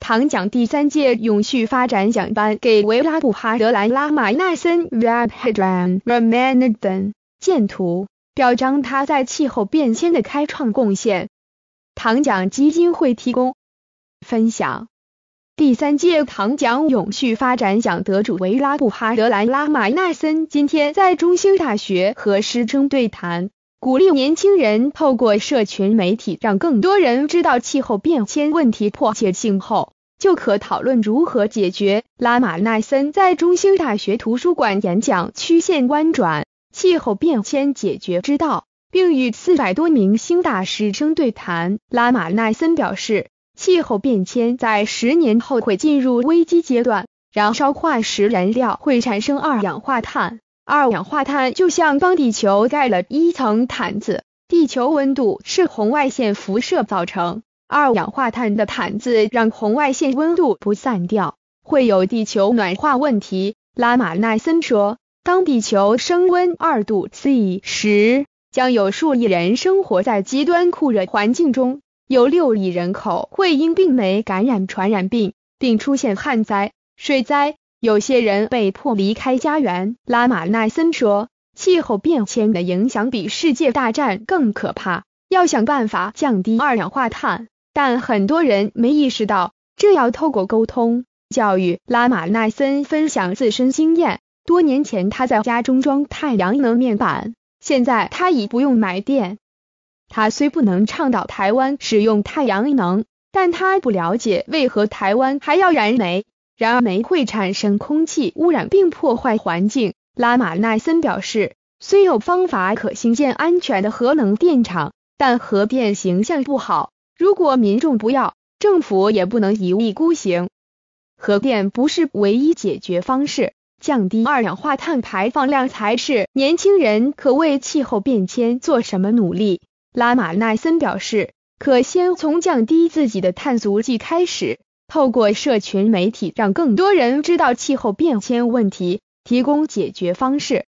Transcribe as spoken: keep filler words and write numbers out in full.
唐奖第三届永续发展奖颁给维拉布哈德兰拉玛纳森 Rabhadran Ramanathan 建图，表彰他在气候变迁的开创贡献。唐奖基金会提供分享。第三届唐奖永续发展奖得主维拉布哈德兰拉玛纳森今天在中兴大学和师生对谈，鼓励年轻人透过社群媒体让更多人知道气候变迁问题迫切性后，就可讨论如何解决。拉玛纳森在中兴大学图书馆演讲曲线弯转气候变迁解决之道，并与四百多名兴大师生对谈。拉玛纳森表示，气候变迁在十年后会进入危机阶段，燃烧化石燃料会产生二氧化碳，二氧化碳就像帮地球盖了一层毯子，地球温度是红外线辐射造成，二氧化碳的毯子让红外线温度不散掉，会有地球暖化问题。拉玛纳森说，当地球升温二度 C 时，将有数亿人生活在极端酷热环境中，有六亿人口会因病媒感染传染病，并出现旱灾、水灾，有些人被迫离开家园。拉玛纳森说，气候变迁的影响比世界大战更可怕，要想办法降低二氧化碳，但很多人没意识到，这要透过沟通、教育。拉玛纳森分享自身经验，多年前他在家中装太阳能面板，现在他已不用买电。他虽不能倡导台湾使用太阳能，但他不了解为何台湾还要燃煤，然而煤会产生空气污染并破坏环境。拉玛纳森表示，虽有方法可兴建安全的核能电厂，但核电形象不好，如果民众不要，政府也不能一意孤行。核电不是唯一解决方式，降低二氧化碳排放量才是。年轻人可为气候变迁做什么努力？拉玛纳森表示，可先从降低自己的碳足迹开始，透过社群媒体让更多人知道气候变迁问题，提供解决方式。